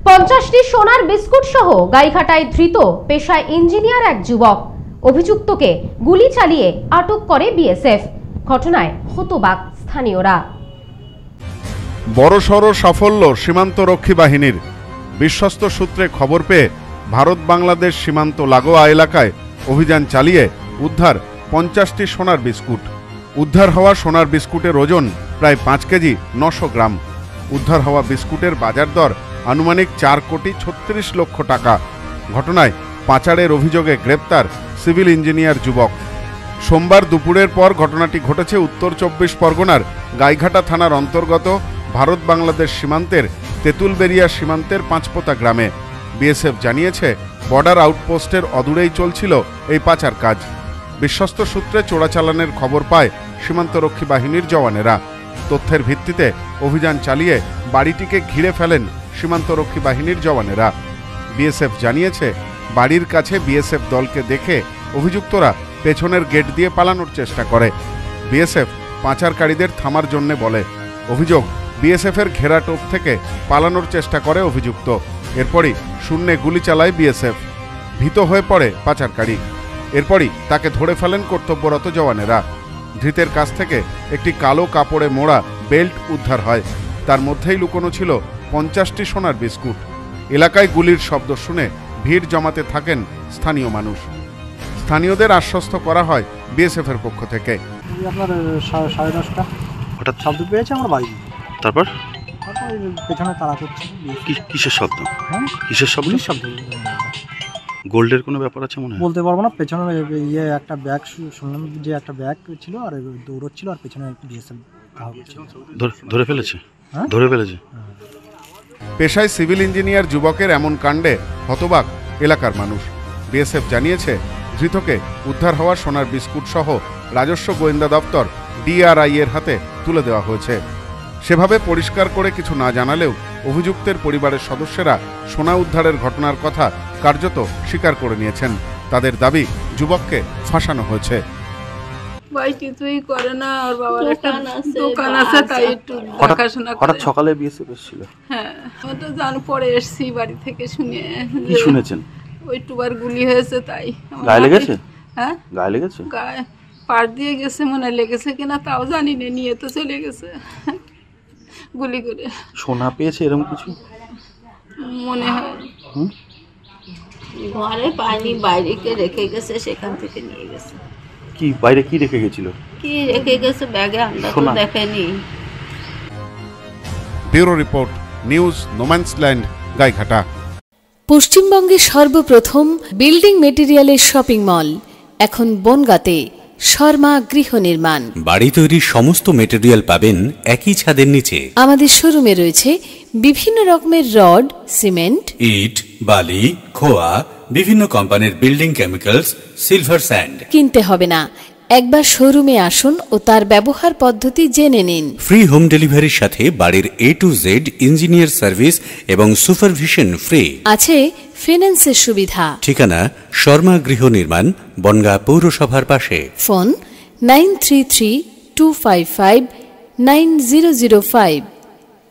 50টি সোনার বিস্কুট সহ গাইঘাটায় ধৃত পেশায় ইঞ্জিনিয়ার এক যুবক। অভিযুক্তকে গুলি চালিয়ে আটক করে বিএসএফ। ঘটনায় হতবাক স্থানীয়রা। বড়সড় সাফল্য সীমান্তরক্ষী বাহিনীর। বিশ্বস্ত সূত্রে খবর পেয়ে ভারত বাংলাদেশ সীমান্ত লাগোয়া এলাকায় অভিযান চালিয়ে উদ্ধার 50টি সোনার বিস্কুট। উদ্ধার হওয়া সোনার বিস্কুটের ওজন প্রায় 5 কেজি 900 গ্রাম। উদ্ধার হওয়া বিস্কুটের বাজার দর আনুমানিক 4,36 লক্ষ টাকা। ঘটনায় পাচারের অভিযোগে গ্রেপ্তার সিভিল ইঞ্জিনিয়ার যুবক। সোমবার দুপুরের পর ঘটনাটি ঘটেছে উত্তর 24 পরগনার গাইঘাটা থানার অন্তর্গত ভারত বাংলাদেশ সীমান্তের তেঁতুলবেরিয়া সীমান্তের পাঁচপোতা গ্রামে। বিএসএফ জানিয়েছে বর্ডার আউটপোস্টের অদূরেই চলছিল এই পাচার কাজ। বিশ্বস্ত সূত্রে চোরাচালানের খবর পায় সীমান্তরক্ষী বাহিনীর জওয়ানেরা। তথ্যের ভিত্তিতে অভিযান চালিয়ে বাড়িটিকে ঘিরে ফেলেন সীমান্তরক্ষী বাহিনীর জওয়ানেরা। বিএসএফ জানিয়েছে বাড়ির কাছে বিএসএফ দলকে দেখে অভিযুক্তরা পেছনের গেট দিয়ে পালানোর চেষ্টা করে। বিএসএফ পাচারকারীদের থামার জন্য বলে। অভিযোগ, বিএসএফের ঘেরা টোপ থেকে পালানোর চেষ্টা করে অভিযুক্ত। এরপরই শূন্যে গুলি চালায় বিএসএফ। ভীত হয়ে পড়ে পাচারকারী। এরপরই তাকে ধরে ফেলেন কর্তব্যরত জওয়ানেরা। ধৃতের কাছ থেকে একটি কালো কাপড়ে মোড়া বেল্ট উদ্ধার হয়। তার মধ্যেই লুকোনো ছিল 50টি সোনার বিস্কুট। এলাকায় গুলির শব্দ শুনে ভিড় জমাতে থাকেন স্থানীয় মানুষ। স্থানীয়দের আশ্বস্ত করা হয় বিএসএফ এর পক্ষ থেকে। আপনার 10:30টা হঠাৎ শব্দ পেয়েছে আমরা বাড়ি। তারপর পেছনে তাড়া করছে। কিসের শব্দ? হ্যাঁ, কিসের শব্দ? গোল্ডের কোনো ব্যাপার আছে মনে হয়? বলতে পারবো না। পেছনে একটা ব্যাগ শুনলাম, যে একটা ব্যাগ ছিল আর দৌড়চ্ছিল, আর পেছনে বিএসএফ ধরে ফেলেছে। ধরে ফেলেছে। পেশায় সিভিল ইঞ্জিনিয়ার যুবকের এমন কাণ্ডে হতবাক এলাকার মানুষ। বিএসএফ জানিয়েছে ধৃতকে উদ্ধার হওয়া সোনার বিস্কুট সহ রাজস্ব গোয়েন্দা দপ্তর ডিআরআই এর হাতে তুলে দেওয়া হয়েছে। সেভাবে পরিষ্কার করে কিছু না জানালেও অভিযুক্তের পরিবারের সদস্যরা সোনা উদ্ধারের ঘটনার কথা কার্যত স্বীকার করে নিয়েছেন। তাদের দাবি যুবককে ফাঁসানো হয়েছে। ভাই কিছুই করে না, ওর বাবার একটা দোকান আছে, তাই একটু দেখাশোনা করে। হঠাৎ সকালে বিএসএফ এসেছিল? হ্যাঁ, আমি তো জানি, পরে এসেছি বাড়ি থেকে শুনে। কি শুনেছেন? ওই টুবার গুলি হয়েছে, তাই। গায়ে লেগেছে? হ্যাঁ, গায়ে লেগেছে। গায়ে পাড় দিয়ে গেছে, মনে লেগেছে কিনা তাও জানি না, নিয়ে তো চলে গেছে গুলি করে। সোনা পেয়েছে এরকম কিছু মনে হয়। ঘরে পানি বাইরে রেখে গেছে, সেখান থেকে নিয়ে গেছে। কি বাইরে কি রেখে গেছিল? কি রেখে গেছে ব্যাগে, আমরা তো দেখিনি। Bureau report, news no man's land, Gaighata. পশ্চিমবঙ্গের সর্বপ্রথম বিল্ডিং মেটেরিয়ালের শপিং মল এখন বনগাঁতে। শর্মা গৃহ নির্মাণ। বাড়ি তৈরির সমস্ত মেটেরিয়াল পাবেন একই ছাদের নিচে। আমাদের শোরুমে রয়েছে বিভিন্ন রকমের রড, সিমেন্ট, ইট, বালি, খোয়া, বিভিন্ন কোম্পানির বিল্ডিং কেমিক্যালস, সিলভার স্যান্ড। কিনতে হবে না, একবার শোরুমে আসুন ও তার ব্যবহার পদ্ধতি জেনে নিন। ফ্রি হোম ডেলিভারির সাথে বাড়ির A to Z engineer service এবং সুপারভিশন ফ্রি। আছে ফিন্যান্সের সুবিধা। ঠিকানা শর্মা গৃহ নির্মাণ, বনগাঁ পৌরসভার পাশে। ফোন 9332559005।